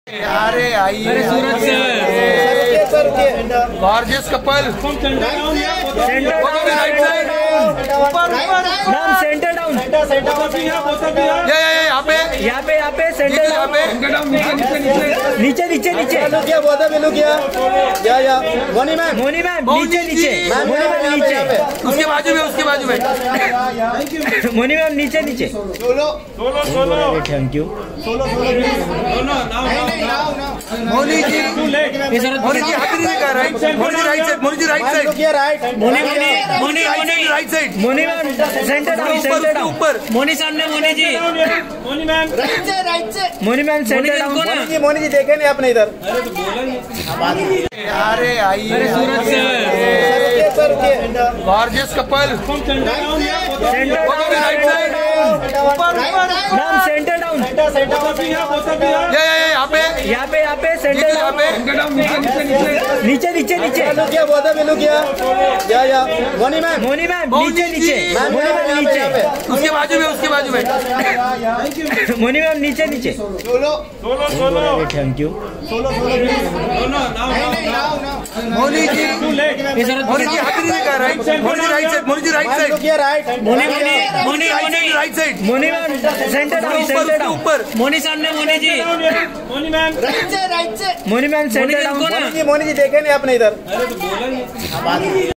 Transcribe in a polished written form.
अरे आइए, अरे Suraj sir, gorgeous couple, centre down, यहाँ पे सेंटर डाउन, नीचे नीचे नीचे मोनी मैम नीचे नीचे, उसके बाजू में मोनी मैम नीचे नीचे, थैंक यू। मोनी जी हाथ नहीं कर right side, Moni ji right side, right side, Moni ma'am centre down, ऊपर मोनी सामने, Moni ji, Moni ma'am centre down, Moni ji देखे नहीं आपने इधर। अरे आइए, अरे Suraj gorgeous couple, right side, ma'am centre down, यहाँ पे सेंटर डाउन, नीचे नीचे नीचे, मोनी मैम मोनी मैम नीचे नीचे, मोनी मैम नीचे, उसके बाजू में मोनी मैम नीचे नीचे, थैंक यू। मोनी जी हाथ नहीं कर right side, Moni ji right side, right side, Moni ma'am centre down, ऊपर मोनी सामने, Moni ji, Moni ma'am centre down, Moni ji देखे नहीं आपने इधर।